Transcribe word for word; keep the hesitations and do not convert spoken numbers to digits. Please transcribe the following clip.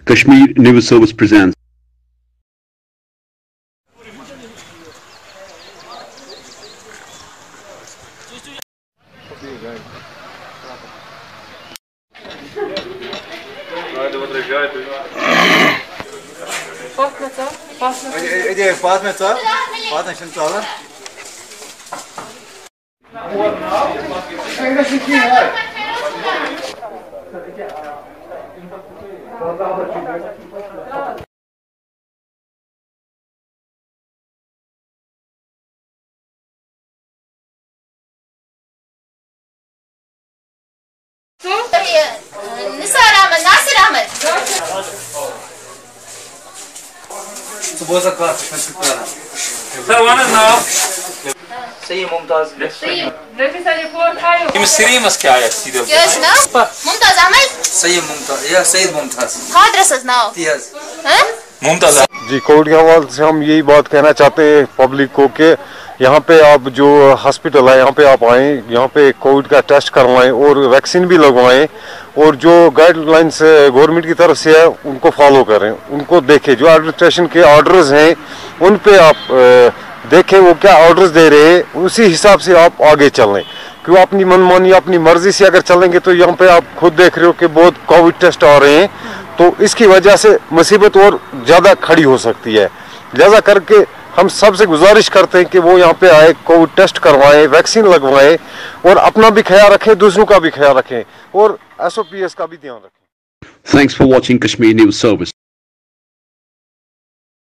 Kashmir News Service presents. सही Mumtaz Serimas क्या है serial Yes, no? Mumtaz Ahmed? सही मुमताज या Saeed Mumtaz Address is now. Yes Huh? Mumtaz ji Covid के हवाले से हम यही बात कहना चाहते हैं पब्लिक को कि यहाँ पे आप जो हॉस्पिटल है यहाँ पे आप आएँ, यहाँ पे कोविड का टेस्ट करवाएं और वैक्सीन भी लगवाएं और जो गाइडलाइंस गवर्नमेंट की तरफ से है उनको फॉलो करें, उनको देखें। जो एडमिनिस्ट्रेशन के ऑर्डर्स हैं उन पे आप देखें वो क्या ऑर्डर्स दे रहे हैं, उसी हिसाब से आप आगे चलें। क्यों अपनी मनमानी अपनी मर्जी से अगर चलेंगे तो यहाँ पे आप खुद देख रहे हो कि बहुत कोविड टेस्ट आ रहे हैं, तो इसकी वजह से मुसीबत और ज़्यादा खड़ी हो सकती है। लिहाजा करके हम सबसे गुजारिश करते हैं कि वो यहाँ पे आए, कोविड टेस्ट करवाएं, वैक्सीन लगवाएं और अपना भी ख्याल रखें, दूसरों का भी ख्याल रखें और एस ओ पी एस का भी ध्यान रखें। Thanks for watching Kashmir News Service.